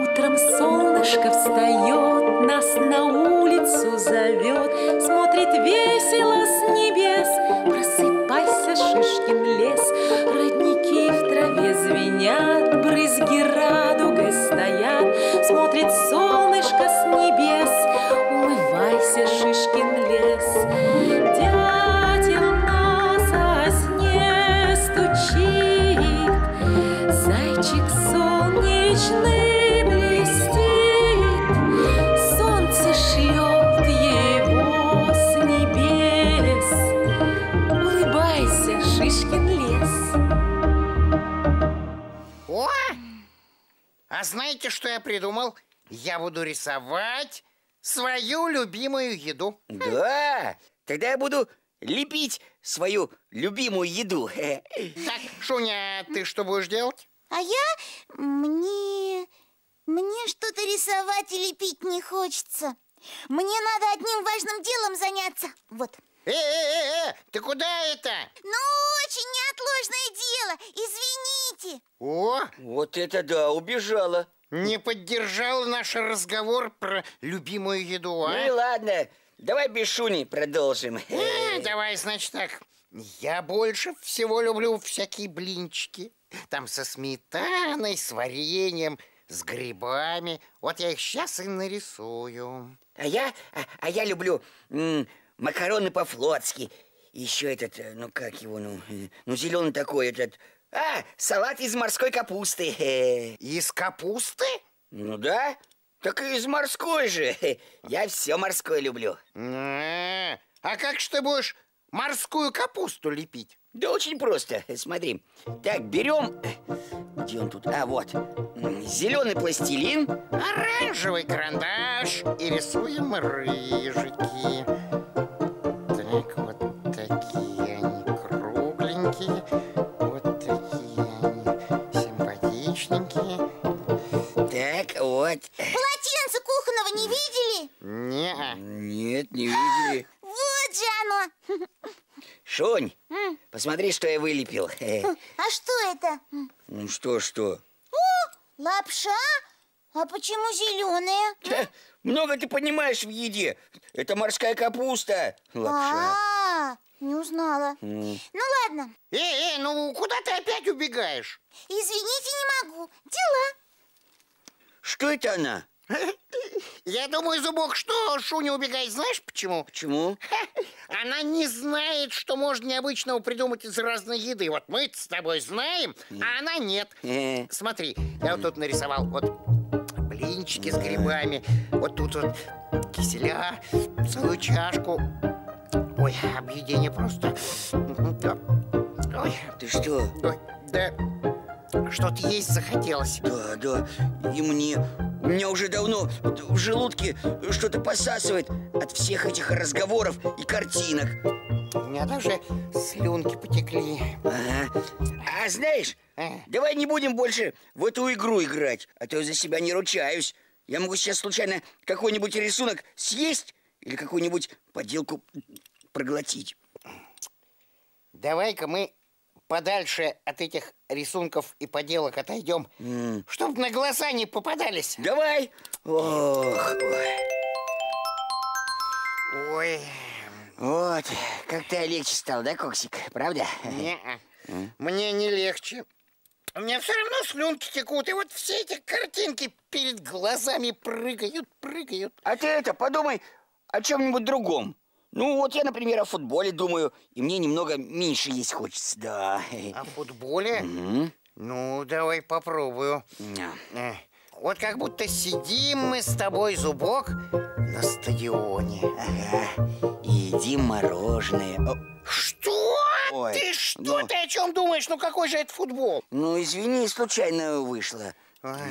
Утром солнышко встает, нас на улицу зовет, смотрит весело с небес. Просыпайся, Шишкин лес, родники в траве звенят, брызги радугой стоят, смотрит солнышко с небес. Умывайся, Шишкин лес. Дятел на сосне стучит, зайчик солнечный блестит, солнце шлет его с небес. Улыбайся, Шишкин лес. О! А знаете, что я придумал? Я буду рисовать свою любимую еду. Да, тогда я буду лепить свою любимую еду. Так, Шуня, ты что будешь делать? А я... Мне что-то рисовать и лепить не хочется. Мне надо одним важным делом заняться. Вот. Ты куда это? Ну, очень неотложное дело. Извините. О, Вот это да, убежала. не поддержал наш разговор про любимую еду, а? Ну и ладно, давай без Шуни продолжим. Давай, значит, так. Я больше всего люблю всякие блинчики. Там со сметаной, с вареньем, с грибами. Вот я их сейчас и нарисую. А я люблю макароны по-флотски. Еще этот, ну как его, ну зеленый такой этот. Салат из морской капусты. Из капусты? Ну да, так и из морской же. Я все морское люблю. А как же ты будешь морскую капусту лепить? Да очень просто, смотри. Так, берем... Где он тут? Вот. Зеленый пластилин. Оранжевый карандаш. И рисуем рыжики. Так, вот такие они кругленькие. Вот такие они симпатичненькие. Так, вот. Полотенце кухонного не видели? Не-а. Нет, не видели. Вот же оно. Шунь, посмотри, что я вылепил. А что это? Ну что? Лапша? А почему зеленая? Много ты понимаешь в еде. Это морская капуста. Лапша. Не узнала. Ну ладно. Ну куда ты опять убегаешь? Извините, не могу. Дела. Что это она? Я думаю, Зубок, что Шуня убегает, знаешь почему? Почему? Она не знает, что можно необычного придумать из разной еды. Вот мы с тобой знаем, а она нет. Смотри, я вот тут нарисовал вот блинчики с грибами. Вот тут вот киселя, целую чашку. Ой, объедение просто. Ой, Ты что? ой, да что-то есть захотелось. Да, и мне. У меня уже давно в желудке что-то посасывает от всех этих разговоров и картинок. У меня даже слюнки потекли. Ага. А знаешь, давай не будем больше в эту игру играть, а то я за себя не ручаюсь. Я могу сейчас случайно какой-нибудь рисунок съесть или какую-нибудь поделку проглотить. Давай-ка мы подальше от этих рисунков и поделок отойдем, чтобы на глаза не попадались. Давай. Ох. Ой. Вот, как-то легче стало, да, Коксик? Правда? Не-а. Мне не легче. У меня все равно слюнки текут, и вот все эти картинки перед глазами прыгают. А ты подумай о чем-нибудь другом. Ну, вот я, например, о футболе думаю, и мне немного меньше есть хочется, да. О футболе? Ну, давай попробую. Вот как будто сидим мы с тобой, Зубок, на стадионе. Ага, и едим мороженое. Что? Ой, Ты о чем думаешь? Ну, какой же это футбол? Ну, извини, случайно вышло. Ку-ку.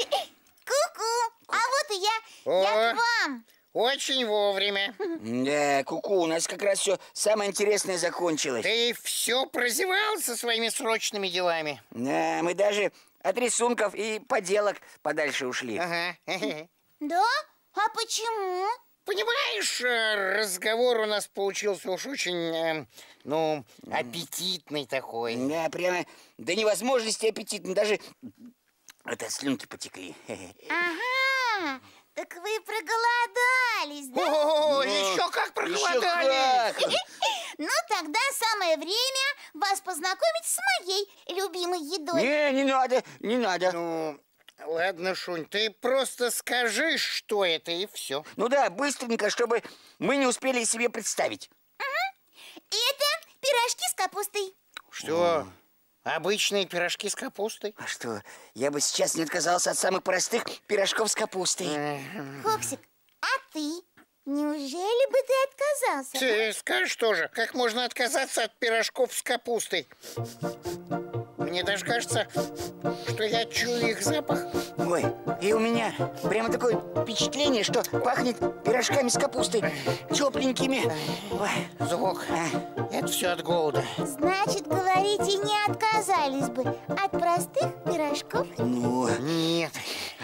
А вот и я. Я к вам. Очень вовремя. Да, Ку-ку, у нас как раз все самое интересное закончилось. Ты все прозевал со своими срочными делами. Да, мы даже от рисунков и поделок подальше ушли. Ага. Да? А почему? Понимаешь, разговор у нас получился уж очень, аппетитный такой. Да, прямо до невозможности аппетитный. Даже Это слюнки потекли. Ага, так вы проголодались, да? О, еще как проголодались! Еще как! Ну, тогда самое время вас познакомить с моей любимой едой. Не надо, не надо. Ну, ладно, Шунь, ты просто скажи, что это, и все. Ну да, быстренько, чтобы мы не успели себе представить. Это пирожки с капустой. Что? Обычные пирожки с капустой? А что, я бы сейчас не отказался от самых простых пирожков с капустой. Хоксик, а ты? Неужели бы ты отказался? Ты скажешь тоже, как можно отказаться от пирожков с капустой? Мне даже кажется, что я чую их запах. Ой, и у меня прямо такое впечатление, что пахнет пирожками с капустой. Тепленькими. Ой. Звук. Это все от голода. Значит, говорите, не отказались бы от простых пирожков? Ну, Нет.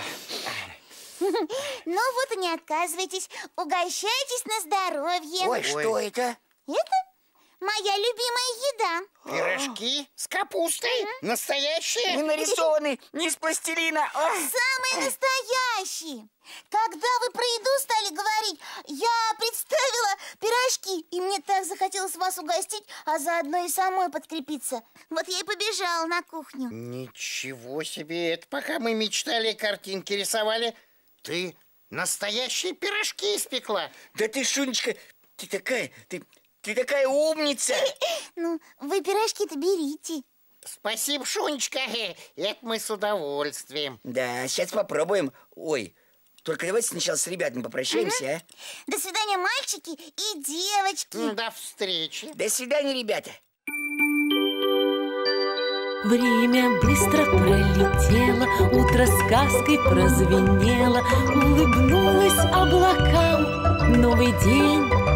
Ну вот и не отказывайтесь. Угощайтесь на здоровье. ой, что это? Это моя любимая еда. Пирожки с капустой? Не Настоящие? нарисованный, не из пластилина. Самые настоящие. Когда вы про еду стали говорить, я представила пирожки, и мне так захотелось вас угостить, а заодно и самой подкрепиться. Вот я и побежала на кухню. Ничего себе, это пока мы мечтали, картинки рисовали, ты настоящие пирожки испекла. Да ты, Шунечка, ты такая умница. Ну, вы пирожки-то берите. Спасибо, Шунечка, это мы с удовольствием. Да, сейчас попробуем. Ой, только давайте сначала с ребятами попрощаемся, а? До свидания, мальчики и девочки. До встречи. До свидания, ребята. Время быстро пролетело, утро сказкой прозвенело, улыбнулось облакам. Новый день